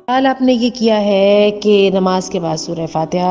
حال آپ نے یہ کیا ہے کہ نماز کے بعد سورہ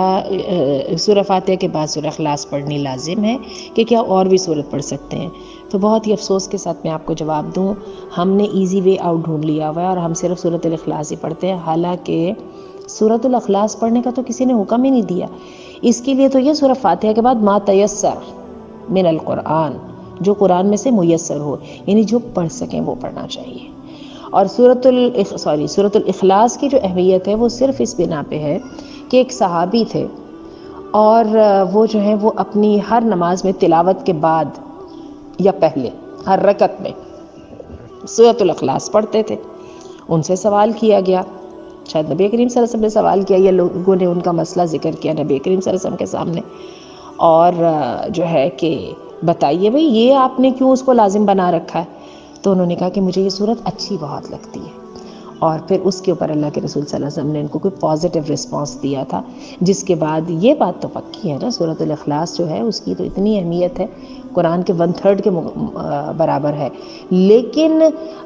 فاتحہ کے بعد سورہ اخلاص پڑھنی لازم ہے کہ کیا اور بھی سورت پڑھ سکتے ہیں؟ تو بہت ہی افسوس کے ساتھ میں آپ کو جواب دوں، ہم نے ایزی وے آؤٹ ڈھونڈ لیا ہوا ہے اور ہم صرف سورۃ الاخلاص ہی پڑھتے ہیں، حالانکہ سورۃ الاخلاص پڑھنے کا تو کسی نے حکم ہی نہیں دیا۔ اس کے لیے تو یہ سورہ فاتحہ کے بعد ما تیسر من القرآن، جو قرآن میں سے میسر ہو، یعنی جو پڑھ سکیں وہ پڑھنا چاہیے۔ اور سورۃ الاخلاص کی جو اہمیت ہے وہ صرف اس بنا پہ ہے کہ ایک صحابی تھے اور وہ جو ہیں وہ اپنی ہر نماز میں تلاوت کے بعد یا پہلے ہر رکعت میں سورۃ الاخلاص پڑھتے تھے۔ ان سے سوال کیا گیا، شاید نبی کریم صلی اللہ علیہ وسلم نے سوال کیا یا لوگوں نے ان کا مسئلہ ذکر کیا نبی کریم صلی اللہ علیہ وسلم کے سامنے، اور جو ہے کہ بتائیے بھئی یہ آپ نے کیوں اس کو لازم بنا رکھا ہے؟ تو انہوں نے کہا کہ مجھے یہ صورت اچھی بہت لگتی ہے، اور پھر اس کے اوپر اللہ کے رسول صلی اللہ علیہ وسلم نے ان کو کوئی پازیٹیو رسپانس دیا تھا، جس کے بعد یہ بات تو پکی ہے نا، سورۃ الاخلاص جو ہے اس کی تو اتنی اہمیت ہے، قرآن کے 1/3 کے برابر ہے۔ لیکن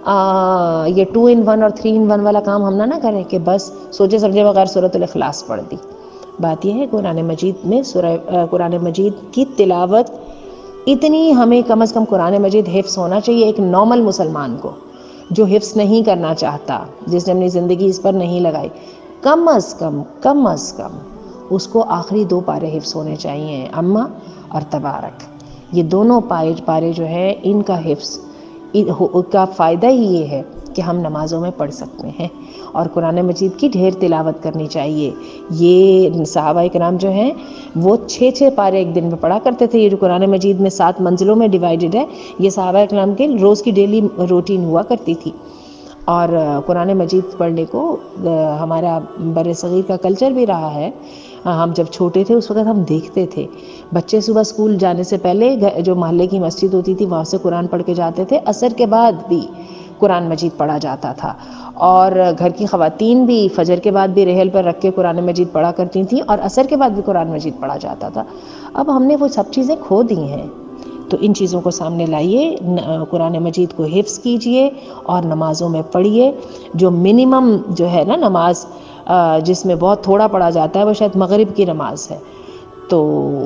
یہ 2 in 1 اور 3 in 1 والا کام ہم نہ کریں کہ بس سوچے سمجھے بغیر سورۃ الاخلاص پڑھ دی۔ بات یہ ہے قرآن مجید میں قرآن مجید کی تلاوت اتنی، ہمیں کم از کم قرآن مجید حفظ ہونا چاہیے ایک نارمل مسلمان کو، جو حفظ نہیں کرنا چاہتا، جس نے اپنی زندگی اس پر نہیں لگائی، کم از کم اس کو آخری 2 پارے حفظ ہونے چاہیے، اما اور تبارک۔ یہ دونوں پارے جو ہے ان کا حفظ کا فائدہ ہی یہ ہے کہ ہم نمازوں میں پڑھ سکتے ہیں، اور قرآن مجید کی ڈھیر تلاوت کرنی چاہیے۔ یہ صحابہ کرام جو ہیں وہ 6 پارے ایک دن میں پڑھا کرتے تھے۔ یہ جو قرآن مجید میں 7 منزلوں میں ڈیوائیڈڈ ہے، یہ صحابہ کرام کے روز کی ڈیلی روٹین ہوا کرتی تھی۔ اور قرآن مجید پڑھنے کو ہمارا بر صغیر کا کلچر بھی رہا ہے۔ ہم جب چھوٹے تھے اس وقت ہم دیکھتے تھے بچے صبح اسکول جانے سے پہلے جو محلے کی مسجد ہوتی تھی وہاں سے قرآن پڑھ کے جاتے تھے، عصر کے بعد بھی قرآن مجید پڑھا جاتا تھا، اور گھر کی خواتین بھی فجر کے بعد بھی رحل پر رکھ کے قرآن مجید پڑھا کرتی تھیں، اور عصر کے بعد بھی قرآن مجید پڑھا جاتا تھا۔ اب ہم نے وہ سب چیزیں کھو دی ہیں، تو ان چیزوں کو سامنے لائیے، قرآن مجید کو حفظ کیجئے اور نمازوں میں پڑھیے۔ جو منیمم جو ہے نا نماز جس میں بہت تھوڑا پڑھا جاتا ہے وہ شاید مغرب کی نماز ہے، تو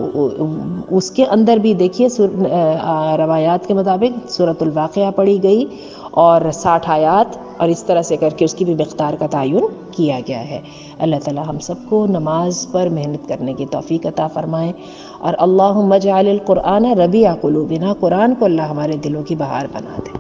اس کے اندر بھی دیکھیے روایات کے مطابق سورۃ الواقعہ پڑھی گئی اور 60 آیات، اور اس طرح سے کر کے اس کی بھی مقدار کا تعین کیا گیا ہے۔ اللہ تعالی ہم سب کو نماز پر محنت کرنے کی توفیق عطا فرمائے، اور اللہم اجعل القرآن ربیع قلوبنا، قرآن کو اللہ ہمارے دلوں کی بہار بنا دے۔